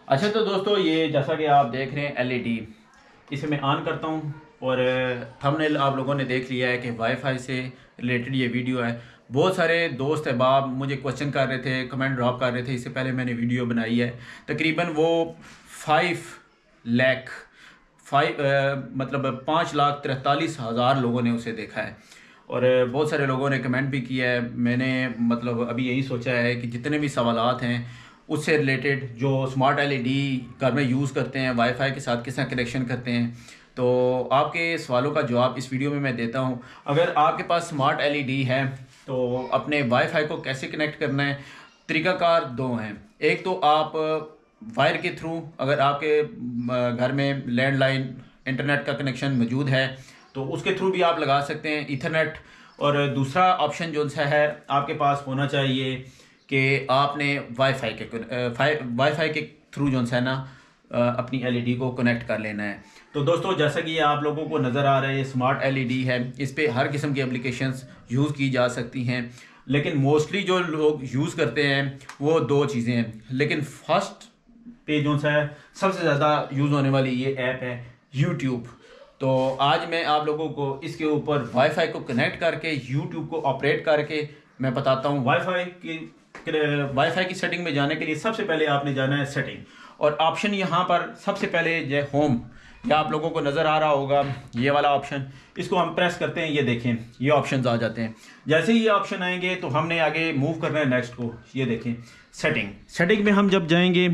अच्छा तो दोस्तों, ये जैसा कि आप देख रहे हैं एलईडी, इसे मैं ऑन करता हूँ और थंबनेल आप लोगों ने देख लिया है कि वाईफाई से रिलेटेड ये वीडियो है। बहुत सारे दोस्त अहबाब मुझे क्वेश्चन कर रहे थे, कमेंट ड्रॉप कर रहे थे। इससे पहले मैंने वीडियो बनाई है, तकरीबन वो 5 लाख मतलब 5,43,000 लोगों ने उसे देखा है और बहुत सारे लोगों ने कमेंट भी किया है। मैंने मतलब अभी यही सोचा है कि जितने भी सवालात हैं उससे रिलेटेड, जो स्मार्ट एलईडी घर में यूज़ करते हैं, वाईफाई के साथ किस तरह कनेक्शन करते हैं, तो आपके सवालों का जवाब इस वीडियो में मैं देता हूं। अगर आपके पास स्मार्ट एलईडी है तो अपने वाईफाई को कैसे कनेक्ट करना है, तरीकाकार दो हैं। एक तो आप वायर के थ्रू, अगर आपके घर में लैंडलाइन इंटरनेट का कनेक्शन मौजूद है तो उसके थ्रू भी आप लगा सकते हैं ईथरनेट। और दूसरा ऑप्शन जो सा है आपके पास होना चाहिए कि आपने वाईफाई के थ्रू जो है ना अपनी एलईडी को कनेक्ट कर लेना है। तो दोस्तों, जैसा कि ये आप लोगों को नज़र आ रहा है, ये स्मार्ट एलईडी है, इस पे हर किस्म की एप्लीकेशंस यूज़ की जा सकती हैं। लेकिन मोस्टली जो लोग यूज़ करते हैं वो दो चीज़ें हैं। लेकिन फर्स्ट पे जो सा है सबसे ज़्यादा यूज़ होने वाली ये ऐप है यूट्यूब। तो आज मैं आप लोगों को इसके ऊपर वाईफाई को कनेक्ट करके यूट्यूब को ऑपरेट करके मैं बताता हूँ। वाईफाई की सेटिंग में जाने के लिए सबसे पहले आपने जाना है सेटिंग, और ऑप्शन यहाँ पर सबसे पहले जो होम, या आप लोगों को नज़र आ रहा होगा ये वाला ऑप्शन, इसको हम प्रेस करते हैं। ये देखें, ये ऑप्शंस आ जाते हैं। जैसे ही ये ऑप्शन आएंगे तो हमने आगे मूव करना है नेक्स्ट को। ये देखें सेटिंग में हम जब जाएंगे,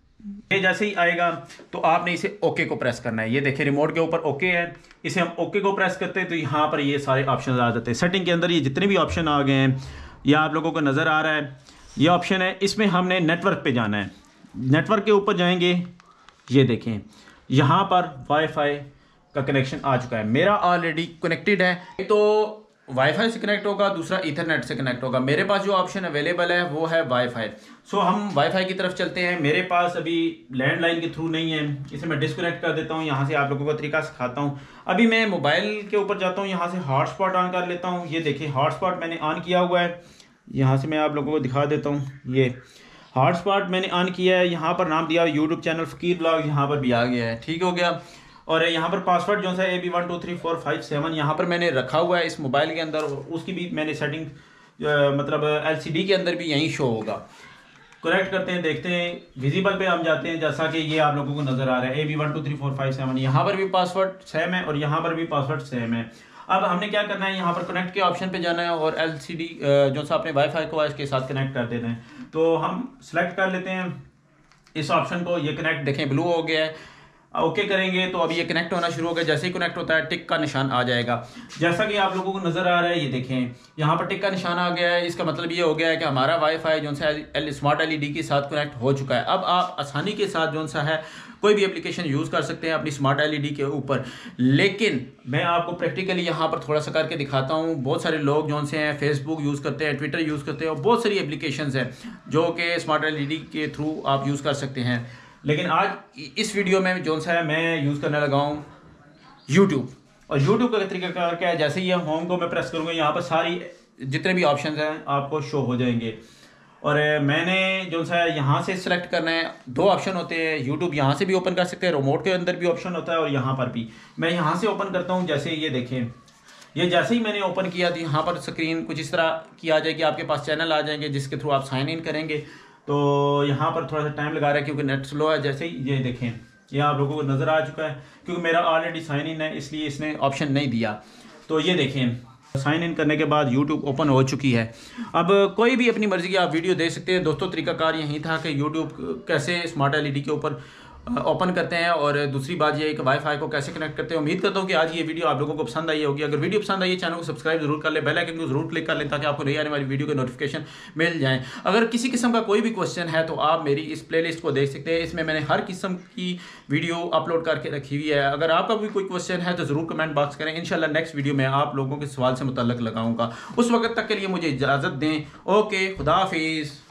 ये जैसे ही आएगा तो आपने इसे ओके को प्रेस करना है। ये देखिए रिमोट के ऊपर ओके है, इसे हम ओके को प्रेस करते हैं तो यहाँ पर ये सारे ऑप्शन आ जाते हैं। सेटिंग के अंदर ये जितने भी ऑप्शन आ गए हैं, यह आप लोगों को नज़र आ रहा है, ये ऑप्शन है। इसमें हमने नेटवर्क पे जाना है। नेटवर्क के ऊपर जाएंगे, ये देखें यहाँ पर वाईफाई का कनेक्शन आ चुका है, मेरा ऑलरेडी कनेक्टेड है। एक तो वाईफाई से कनेक्ट होगा, दूसरा ईथरनेट से कनेक्ट होगा। मेरे पास जो ऑप्शन अवेलेबल है वो है वाईफाई। सो हम वाईफाई की तरफ चलते हैं। मेरे पास अभी लैंडलाइन के थ्रू नहीं है, इसे मैं डिस्कनेक्ट कर देता हूँ। यहाँ से आप लोगों को तरीका सिखाता हूँ। अभी मैं मोबाइल के ऊपर जाता हूँ, यहाँ से हॉटस्पॉट ऑन कर लेता हूँ। ये देखिए हॉटस्पॉट मैंने ऑन किया हुआ है। यहाँ से मैं आप लोगों को दिखा देता हूँ, ये हॉटस्पॉट मैंने ऑन किया है। यहाँ पर नाम दिया यूट्यूब चैनल फ़कीर ब्लॉग, यहाँ पर भी आ गया है, ठीक हो गया। और यहाँ पर पासवर्ड जो है AB123457 यहाँ पर मैंने रखा हुआ है इस मोबाइल के अंदर। उसकी भी मैंने सेटिंग मतलब LCD के अंदर भी यहीं शो होगा। करेक्ट करते हैं, देखते हैं। विजिबल पे हम जाते हैं, जैसा कि ये आप लोगों को नज़र आ रहा है AB123457। यहाँ पर भी पासवर्ड सेम है और यहाँ पर भी पासवर्ड सेम है। अब हमने क्या करना है, यहाँ पर कनेक्ट के ऑप्शन पे जाना है और LCD जो सा अपने वाईफाई को इसके साथ कनेक्ट कर देना है। तो हम सेलेक्ट कर लेते हैं इस ऑप्शन को। ये कनेक्ट देखें ब्लू हो गया है, ओके करेंगे तो अभी ये कनेक्ट होना शुरू हो गया। जैसे ही कनेक्ट होता है टिक का निशान आ जाएगा, जैसा कि आप लोगों को नजर आ रहा है। ये देखें यहाँ पर टिक का निशान आ गया है। इसका मतलब ये हो गया है कि हमारा वाईफाई जो सा स्मार्ट एलईडी के साथ कनेक्ट हो चुका है। अब आप आसानी के साथ जो सा है कोई भी एप्लीकेशन यूज़ कर सकते हैं अपनी स्मार्ट एलईडी के ऊपर। लेकिन मैं आपको प्रैक्टिकली यहाँ पर थोड़ा सा करके दिखाता हूँ। बहुत सारे लोग जो से हैं फेसबुक यूज़ करते हैं, ट्विटर यूज़ करते हैं, और बहुत सारी एप्लीकेशंस हैं जो कि स्मार्ट एलईडी के थ्रू आप यूज़ कर सकते हैं। लेकिन आज इस वीडियो में जो सा है मैं यूज़ करने लगा हूँ यूट्यूब। और यूट्यूब का तरीका क्या है, जैसे ही होम को मैं प्रेस करूँगा यहाँ पर सारी जितने भी ऑप्शन हैं आपको शो हो जाएंगे। और मैंने जो सा है यहाँ से सिलेक्ट करना है। दो ऑप्शन होते हैं, यूट्यूब यहाँ से भी ओपन कर सकते हैं, रिमोट के अंदर भी ऑप्शन होता है और यहाँ पर भी। मैं यहाँ से ओपन करता हूँ। जैसे ये देखें, ये जैसे ही मैंने ओपन किया तो यहाँ पर स्क्रीन कुछ इस तरह की आ जाएगी। आपके पास चैनल आ जाएंगे जिसके थ्रू आप साइन इन करेंगे। तो यहाँ पर थोड़ा सा टाइम लगा रहा है क्योंकि नेट स्लो है। जैसे ही ये देखें, ये आप लोगों को नज़र आ चुका है, क्योंकि मेरा ऑलरेडी साइन इन है इसलिए इसने ऑप्शन नहीं दिया। तो ये देखें साइन इन करने के बाद यूट्यूब ओपन हो चुकी है। अब कोई भी अपनी मर्जी की आप वीडियो देख सकते हैं। दोस्तों, तरीकाकार यही था कि यूट्यूब कैसे स्मार्ट एलईडी के ऊपर ओपन करते हैं, और दूसरी बात ये है कि वाईफाई को कैसे कनेक्ट करते हैं। उम्मीद करता हूँ कि आज ये वीडियो आप लोगों को पसंद आई होगी। अगर वीडियो पसंद आई है, चैनल को सब्सक्राइब जरूर कर ले, बेल आइकन को जरूर क्लिक कर लें ताकि आपको नई आने वाली वीडियो के नोटिफिकेशन मिल जाएं। अगर किसी किस्म का कोई भी क्वेश्चन है तो आप मेरी इस प्लेलिस्ट को देख सकते हैं। इसमें मैंने हर किस्म की वीडियो अपलोड करके रखी हुई है। अगर आपका भी कोई क्वेश्चन है तो जरूर कमेंट बॉक्स करें। इंशाल्लाह नेक्स्ट वीडियो में आप लोगों के सवाल से मुतल्लिक लगाऊंगा। उस वक्त तक के लिए मुझे इजाज़त दें। ओके, खुदा हाफिज़।